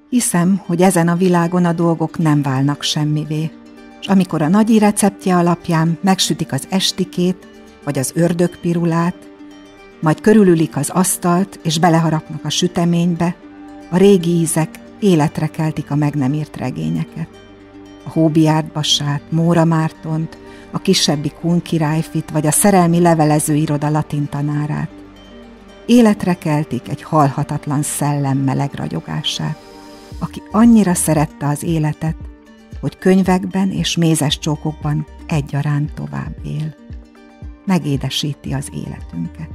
Hiszem, hogy ezen a világon a dolgok nem válnak semmivé, és amikor a nagyi receptje alapján megsütik az estikét, vagy az ördögpirulát, majd körülülik az asztalt, és beleharapnak a süteménybe, a régi ízek életre keltik a meg nem írt regényeket. A Hóbiárd Bassát, Móra Mártont, a kisebbi Kun királyfit, vagy a szerelmi levelező iroda latin tanárát. Életre keltik egy halhatatlan szellem meleg ragyogását, aki annyira szerette az életet, hogy könyvekben és mézes csókokban egyaránt tovább él. Megédesíti az életünket.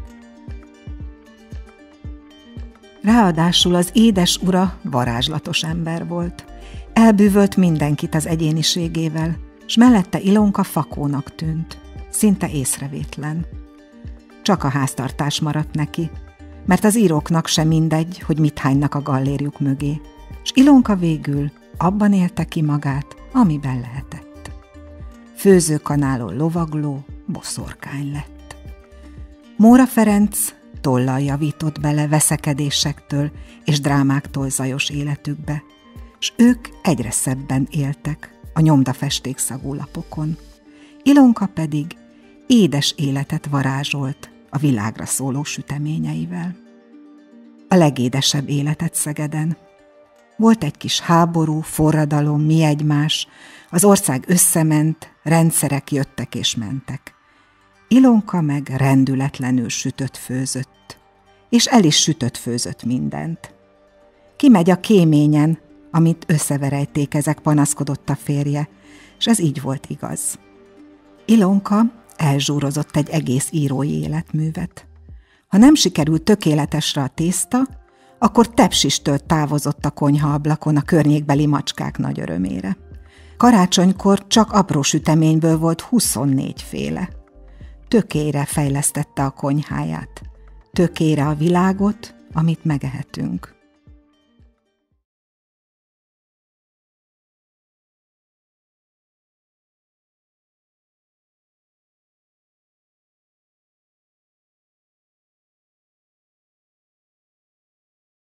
Ráadásul az édes ura varázslatos ember volt. Elbűvölt mindenkit az egyéniségével, s mellette Ilonka fakónak tűnt, szinte észrevétlen. Csak a háztartás maradt neki, mert az íróknak sem mindegy, hogy mit hánynak a gallérjuk mögé, s Ilonka végül abban élte ki magát, amiben lehetett. Főzőkanálon lovagló boszorkány lett. Móra Ferenc tollal javított bele veszekedésektől és drámáktól zajos életükbe, s ők egyre szebben éltek a nyomdafestékszagú lapokon. Ilonka pedig édes életet varázsolt a világra szóló süteményeivel. A legédesebb életet Szegeden. Volt egy kis háború, forradalom, mi egymás, az ország összement, rendszerek jöttek és mentek. Ilonka meg rendületlenül sütött-főzött, és el is sütött-főzött mindent. Kimegy a kéményen, amit összeverejtékezek, panaszkodott a férje, és ez így volt igaz. Ilonka elzsúrozott egy egész írói életművet. Ha nem sikerült tökéletesre a tészta, akkor tepsistől távozott a konyhaablakon a környékbeli macskák nagy örömére. Karácsonykor csak apró süteményből volt 24 féle. Tökére fejlesztette a konyháját, tökére a világot, amit megehetünk.